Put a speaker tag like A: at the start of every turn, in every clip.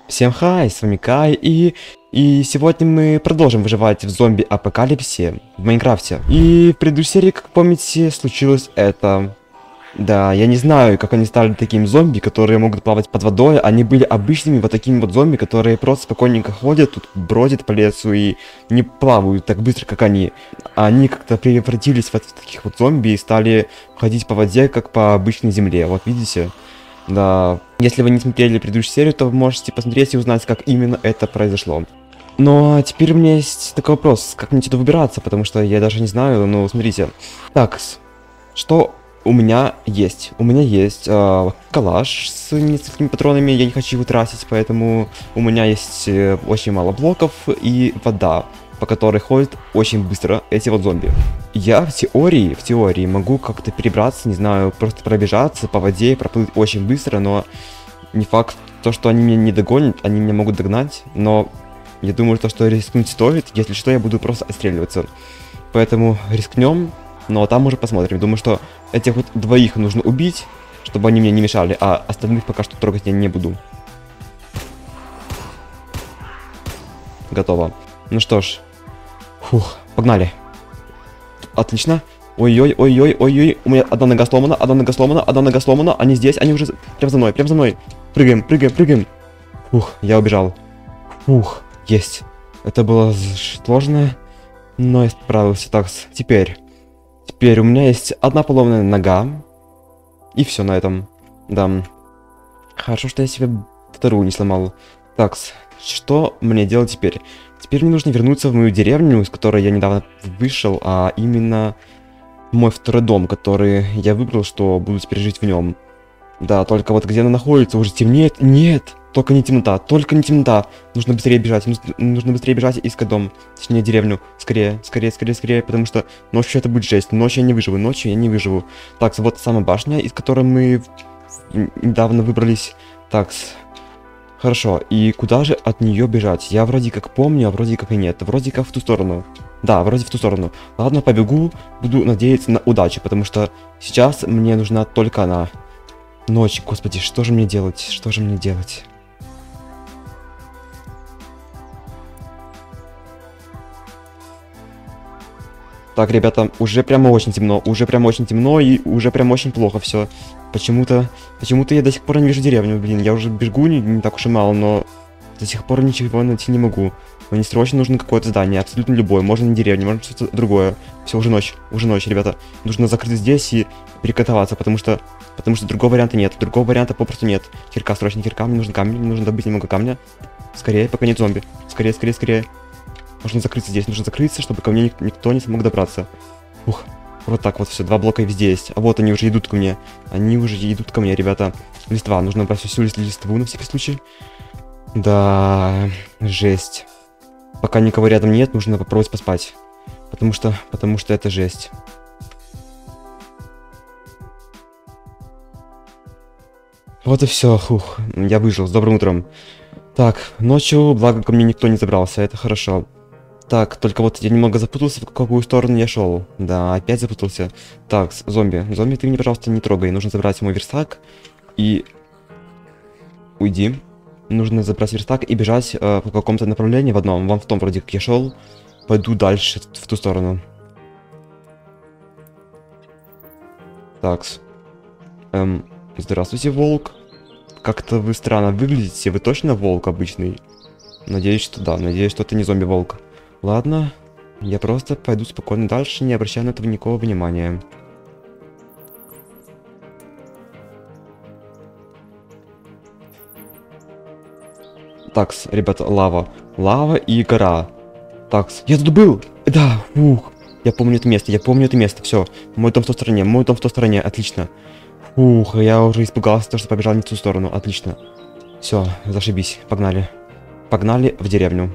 A: Всем хай, с вами Кай, и сегодня мы продолжим выживать в зомби-апокалипсе в Майнкрафте. И в предыдущей серии, как помните, случилось это. Да, я не знаю, как они стали такими зомби, которые могут плавать под водой. Они были обычными вот такими вот зомби, которые просто спокойненько ходят, тут бродят по лесу и не плавают так быстро, как они. Они как-то превратились в таких вот зомби и стали ходить по воде, как по обычной земле. Вот видите? Да, если вы не смотрели предыдущую серию, то вы можете посмотреть и узнать, как именно это произошло. Но теперь у меня есть такой вопрос, как мне сюда выбираться, потому что я даже не знаю, ну смотрите. Так, что у меня есть? У меня есть калаш с несколькими патронами, я не хочу его тратить, поэтому у меня есть очень мало блоков и вода, по которой ходят очень быстро эти вот зомби. Я в теории могу как-то перебраться, не знаю, просто пробежаться по воде, проплыть очень быстро, но не факт, то, что они меня не догонят, они меня могут догнать, но я думаю, то, что рискнуть стоит, если что, я буду просто отстреливаться. Поэтому рискнем, но там уже посмотрим. Думаю, что этих вот двоих нужно убить, чтобы они мне не мешали, а остальных пока что трогать я не буду. Готово. Ну что ж. Фух, погнали. Отлично. Ой-ой, ой-ой, ой-ой. У меня одна нога сломана, одна нога сломана, одна нога сломана. Они здесь, они уже прям за мной, прям за мной. Прыгаем, прыгаем, прыгаем. Фух, я убежал. Фух, есть. Это было сложно, но я справился. Так, теперь у меня есть одна поломанная нога. И все на этом. Да. Хорошо, что я себе вторую не сломал. Так, что мне делать теперь? Теперь мне нужно вернуться в мою деревню, из которой я недавно вышел, а именно мой второй дом, который я выбрал, что буду теперь жить в нем. Да, только вот где она находится, уже темнеет. Нет, только не темнота, только не темнота. Нужно быстрее бежать, нужно быстрее бежать и искать дом, точнее деревню. Скорее, скорее, скорее, скорее, потому что ночью это будет жесть. Ночью я не выживу, ночью я не выживу. Так, вот самая башня, из которой мы недавно выбрались. Так, хорошо, и куда же от нее бежать? Я вроде как помню, а вроде как и нет. Вроде как в ту сторону. Да, вроде в ту сторону. Ладно, побегу, буду надеяться на удачу, потому что сейчас мне нужна только она. Ночь, господи, что же мне делать? Что же мне делать? Так, ребята, уже прямо очень темно, и уже прямо очень плохо все. Почему-то я до сих пор не вижу деревню, блин, я уже бегу не так уж и мало, но до сих пор ничего найти не могу. Мне срочно нужно какое-то здание, абсолютно любое, можно не деревня, можно что-то другое. Все, уже ночь, ребята. Нужно закрыть здесь и перекатываться, потому что другого варианта нет, другого варианта попросту нет. Кирка, срочно кирка, мне нужен камень, мне нужно добыть немного камня. Скорее, пока нет зомби. Скорее, скорее, скорее. Нужно закрыться здесь, нужно закрыться, чтобы ко мне никто не смог добраться. Ух, вот так вот все, два блока везде есть. А вот они уже идут ко мне. Они уже идут ко мне, ребята. Листва, нужно брать всю листву на всякий случай. Да, жесть. Пока никого рядом нет, нужно попробовать поспать. Потому что это жесть. Вот и все, фух, я выжил, с добрым утром. Так, ночью, благо, ко мне никто не забрался, это хорошо. Так, только вот я немного запутался, в какую сторону я шел. Да, опять запутался. Так, зомби, ты меня, пожалуйста, не трогай. Нужно забрать мой верстак и... Уйди. Нужно забрать верстак и бежать по какому-то направлению в одном. Вон в том, вроде как я шел. Пойду дальше, в ту сторону. Так. Здравствуйте, волк. Как-то вы странно выглядите. Вы точно волк обычный? Надеюсь, что да. Надеюсь, что это не зомби-волк. Ладно. Я просто пойду спокойно дальше, не обращая на этого никакого внимания. Такс, ребята, лава. Лава и гора. Такс. Я тут был! Да, ух. Я помню это место, все. Мой дом в той стороне, отлично. Ух, я уже испугался, что побежал не в ту сторону, отлично. Все, зашибись, погнали. Погнали в деревню.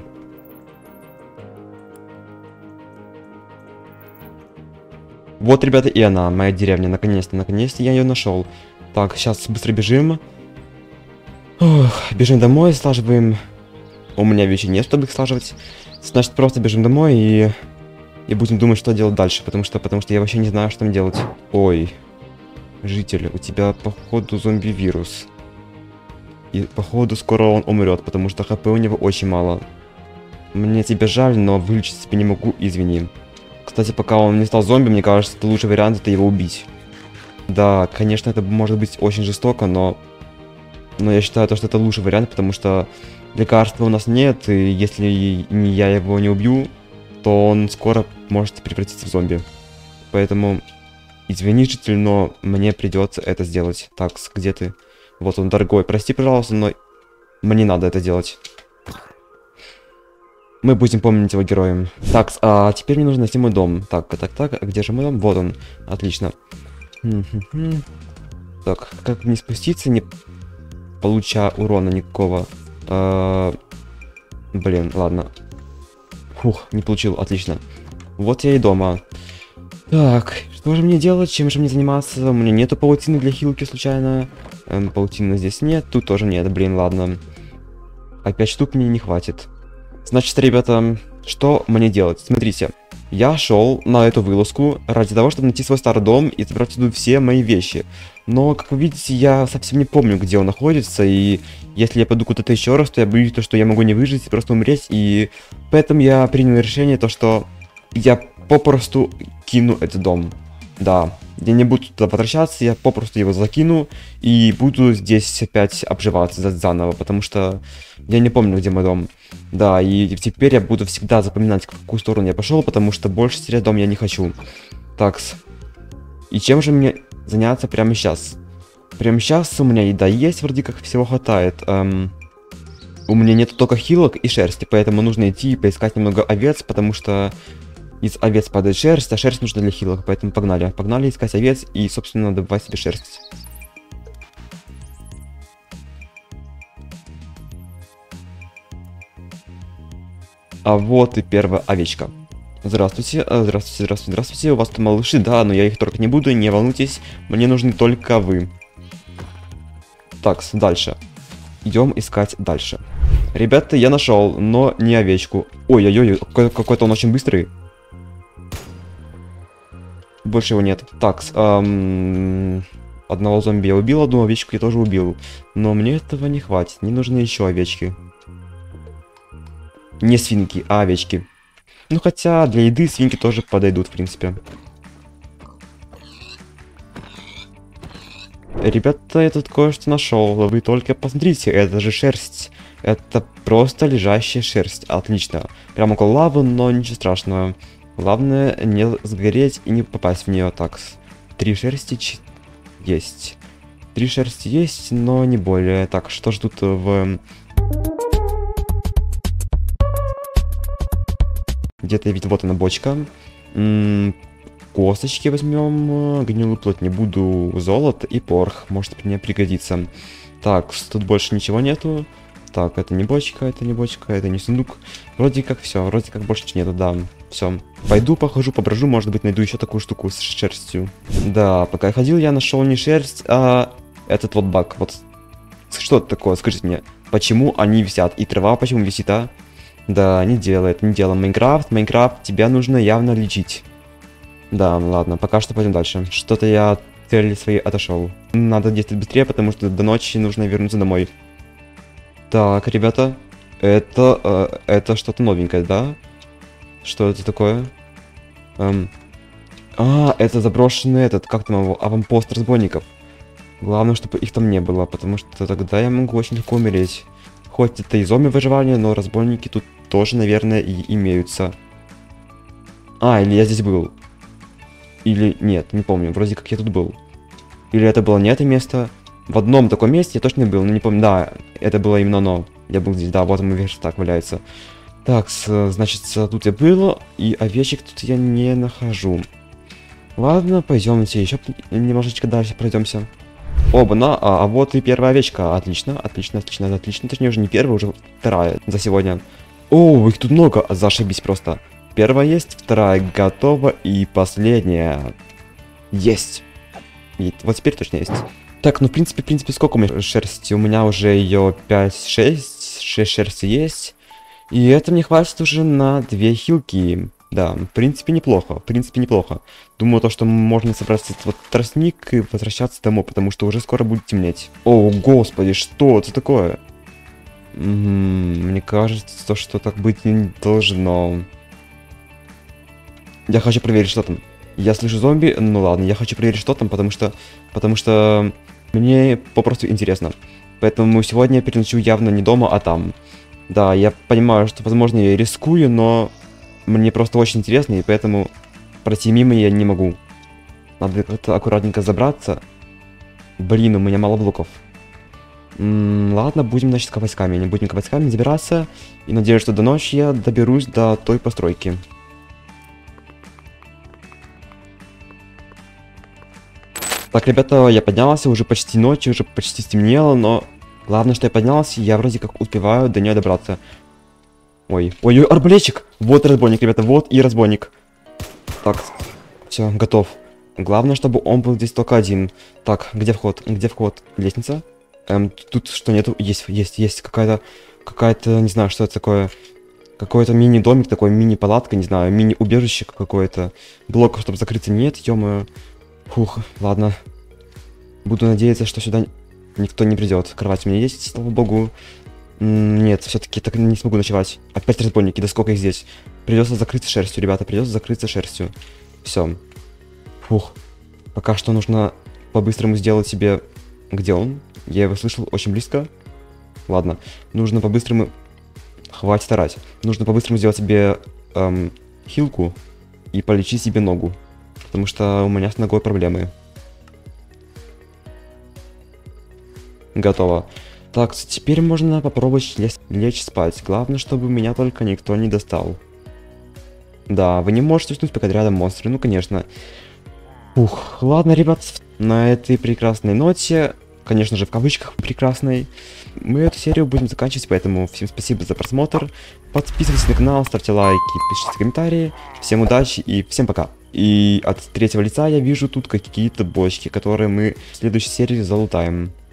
A: Вот, ребята, и она, моя деревня, наконец-то я ее нашел. Так, сейчас быстро бежим. Ох, бежим домой, слаживаем. У меня вещи нет, чтобы их слаживать. Значит, просто бежим домой и будем думать, что делать дальше, потому что я вообще не знаю, что там делать. Ой, житель, у тебя, походу, зомби-вирус. и походу скоро он умрет, потому что хп у него очень мало. Мне тебя жаль, но вылечить себе не могу, извини. Кстати, пока он не стал зомби, мне кажется, это лучший вариант — это его убить. Да, конечно, это может быть очень жестоко, но я считаю, что это лучший вариант, потому что лекарства у нас нет, и если я его не убью, то он скоро может превратиться в зомби. Поэтому, извини, житель, но мне придется это сделать. Так, где ты? Вот он, дорогой, прости, пожалуйста, но мне надо это делать. Мы будем помнить его героем. Так, а теперь мне нужно найти мой дом. Так, а где же мой дом? Вот он. Отлично. Так, как мне спуститься, не получая урона никакого? Блин, ладно. Фух, не получил, отлично. Вот я и дома. Так, что же мне делать? Чем же мне заниматься? У меня нету паутины для хилки случайно. Паутины здесь нет, тут тоже нет, блин, ладно. А 5 штук мне не хватит. Значит, ребята, что мне делать? Смотрите, я шел на эту вылазку ради того, чтобы найти свой старый дом и забрать туда все мои вещи. Но, как вы видите, я совсем не помню, где он находится, и если я пойду куда-то еще раз, то я боюсь, что я могу не выжить и просто умереть, и поэтому я принял решение, то что я попросту кину этот дом. Да, я не буду туда возвращаться, я попросту его закину и буду здесь опять обживаться заново, потому что я не помню, где мой дом. Да, и теперь я буду всегда запоминать, в какую сторону я пошел, потому что больше терять дом я не хочу. Такс. И чем же мне заняться прямо сейчас? Прямо сейчас у меня еда есть, вроде как всего хватает. У меня нет только хилок и шерсти, поэтому нужно идти и поискать немного овец, потому что из овец падает шерсть, а шерсть нужна для хилок, поэтому погнали. Погнали искать овец и, собственно, добывать себе шерсть. А вот и первая овечка. Здравствуйте, здравствуйте, у вас тут малыши, да, но я их трогать не буду, не волнуйтесь, мне нужны только вы. Так, дальше. Идем искать дальше. Ребята, я нашел, но не овечку. Ой-ой-ой, какой-то он очень быстрый. Больше его нет. Так, одного зомби я убил, одну овечку я тоже убил. Но мне этого не хватит, мне нужны еще овечки. Не свинки, а овечки. Ну хотя для еды свинки тоже подойдут, в принципе. Ребята, я тут кое-что нашел. Вы только посмотрите, это же шерсть. Это просто лежащая шерсть. Отлично. Прямо около лавы, но ничего страшного. Главное не сгореть и не попасть в нее. Так, 3 шерсти есть. 3 шерсти есть, но не более. Так, что ж тут в... Где-то ведь вот она бочка. Косточки возьмем. Гнилую плоть не буду. Золото и порох. Может мне пригодится. Так, тут больше ничего нету. Так, это не бочка, это не бочка, это не сундук. Вроде как все, вроде как больше нету, да. Все. Пойду, похожу, поброжу, может быть, найду еще такую штуку с шерстью. Да, пока я ходил, я нашел не шерсть, а этот вот баг. Вот что это такое, скажите мне, почему они висят? И трава почему висит, а? Да, не делает, не делаем. Майнкрафт, тебя нужно явно лечить. Да, ладно, пока что пойдем дальше. Что-то я от цели своей отошел. Надо действовать быстрее, потому что до ночи нужно вернуться домой. Так, ребята, это что-то новенькое, да? Что это такое? Это заброшенный как там его, аванпост разбойников. Главное, чтобы их там не было, потому что тогда я могу очень легко умереть. Хоть это и зомби выживание, но разбойники тут тоже, наверное, и имеются. Или я здесь был. Или нет, не помню, вроде как я тут был. Или это было не это место. В одном таком месте я точно был, но не помню. Да, это было именно оно. Я был здесь, да, вот мой верстак валяется. Так, значит, тут я был, и овечек тут я не нахожу. Ладно, пойдемте еще немножечко дальше пройдемся. Оба-на, а вот и первая овечка. Отлично, отлично, отлично, отлично. Точнее, уже не первая, уже вторая за сегодня. О, их тут много, зашибись просто. Первая есть, вторая готова, и последняя есть. И вот теперь точно есть. Так, ну в принципе, сколько у меня шерсти? У меня уже ее 5-6 шерсти есть. И это мне хватит уже на 2 хилки. Да, в принципе неплохо, в принципе неплохо. Думаю, то, что можно собрать этот вот тростник и возвращаться домой, потому что уже скоро будет темнеть. О, господи, что это такое? Мне кажется, то, что так быть не должно. Я хочу проверить, что там. Я слышу зомби, ну ладно, я хочу проверить, что там, потому что мне попросту интересно. Поэтому сегодня я переночую явно не дома, а там. Да, я понимаю, что, возможно, я рискую, но мне просто очень интересно, и поэтому пройти мимо я не могу. Надо как-то аккуратненько забраться. Блин, у меня мало блоков. Ладно, будем, значит, копать не будем копать камень, забираться. И надеюсь, что до ночи я доберусь до той постройки. Так, ребята, я поднялся, уже почти ночь, уже почти стемнело, но главное, что я поднялся, я вроде как успеваю до нее добраться. Ой, ой, ой, арбалетчик! Вот разбойник, ребята, вот и разбойник. Так, все, готов. Главное, чтобы он был здесь только один. Так, где вход? Где вход? Лестница? Тут что нету? Есть какая-то, не знаю, что это такое. Какой-то мини-домик, такой мини-палатка, не знаю, мини-убежище какое-то. Блоков, чтобы закрыться, нет, ё-моё. Фух, ладно. Буду надеяться, что сюда никто не придет. Кровать у меня есть, слава богу. Нет, все-таки так не смогу ночевать. Опять разбойники, да сколько их здесь. Придется закрыться шерстью, ребята, придется закрыться шерстью. Все. Фух. Пока что нужно по-быстрому сделать себе... Где он? Я его слышал очень близко. Ладно. Нужно по-быстрому... Хватит орать. Нужно по-быстрому сделать себе хилку и полечить себе ногу. Потому что у меня с ногой проблемы. Готово. Так, теперь можно попробовать лечь спать. Главное, чтобы меня только никто не достал. Да, вы не можете уснуть, пока рядом монстры. Ну, конечно. Ух, ладно, ребят, на этой прекрасной ноте, конечно же, в кавычках прекрасной, мы эту серию будем заканчивать, поэтому всем спасибо за просмотр. Подписывайтесь на канал, ставьте лайки, пишите комментарии. Всем удачи и всем пока. И от третьего лица я вижу тут какие-то бочки, которые мы в следующей серии залутаем.